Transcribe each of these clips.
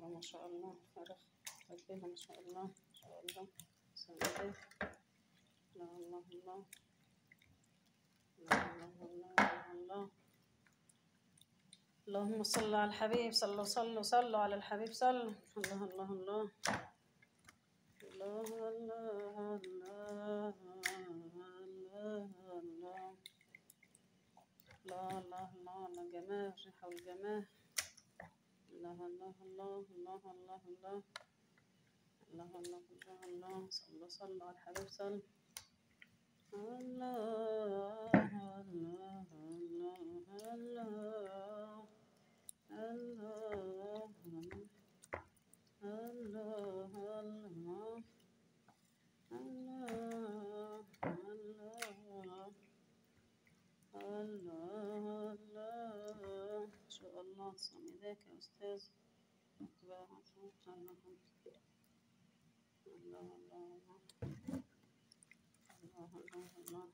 الله ما شاء الله. فرخ ربنا ما شاء الله ما شاء الله. سعيدة. الله الله الله الله الله الله الله. اللهم صل على الحبيب. صلوا صلوا صلوا على الحبيب. صلوا. الله الله الله الله الله الله الله الله. الله الله الله الله. جمال ريحة والجمال. الله الله الله الله الله الله الله الله الله الله. صلوا صلوا على الحبيب. صلوا. الله الله الله الله الله الله الله الله. ما شاء الله. تسلم ايديك يا استاذ. الله الله الله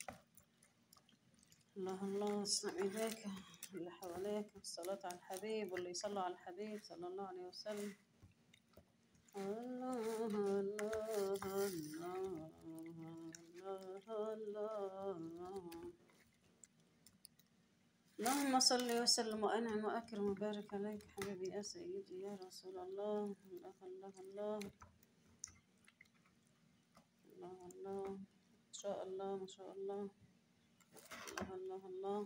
الله الله. تسلم ايديك اللي حواليك. الصلاة على الحبيب واللي يصلوا على الحبيب صلى الله عليه وسلم. الله الله الله الله الله. اللهم صل وسلم وانعم واكرم وبارك عليك حبيبي يا سيدي يا رسول الله. الله الله الله الله الله. ما شاء الله ما شاء الله. الله الله الله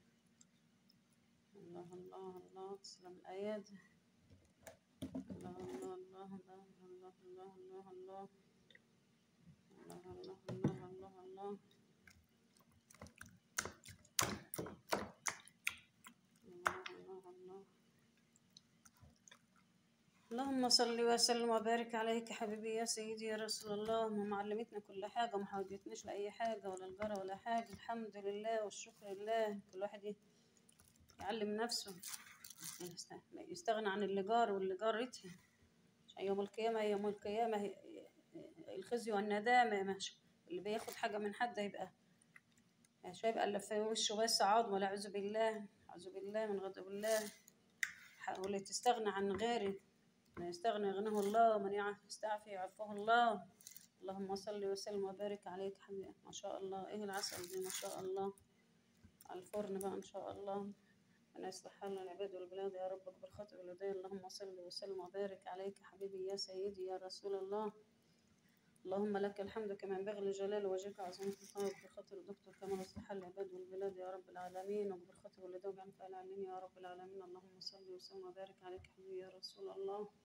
الله الله الله. تسلم الايادي. الله الله الله الله الله الله الله الله الله الله الله الله. اللهم صل وسلم وبارك عليك حبيبي يا سيدي يا رسول الله. ما علمتنا كل حاجة وما حوجتناش لأي حاجة ولا الجرى ولا حاجة. الحمد لله والشكر لله. كل واحد يعلم نفسه يستغنى عن اللي جار واللي جارته. يوم القيامة يوم القيامة الخزي والندامة. ماشي. اللي بياخد حاجة من حد هيبقى مش هيبقى إلا في وشه بس عظم. ولا أعوذ بالله أعوذ بالله من غضب الله. واللي تستغنى عن غيري من يستغنى يغنيه الله. من يستعفي يعفه الله. اللهم صل وسلم وبارك عليك حبيبي. ما شاء الله. ايه العسل دي ما شاء الله. على الفرن بقى ان شاء الله. أنا يصلح حالنا العباد والبلاد يا رب. اكبر خاطر والدي. اللهم صل وسلم وبارك عليك حبيبي يا سيدي يا رسول الله. اللهم لك الحمد كما ينبغي لجلال وجهك وعظيم سلطانك. اكبر خاطر الدكتور كما يصلح حال العباد والبلاد يا رب العالمين. واكبر خاطر والدي وجعل فعل العالمين يا رب العالمين. اللهم صل وسلم وبارك عليك حبيبي يا رسول الله.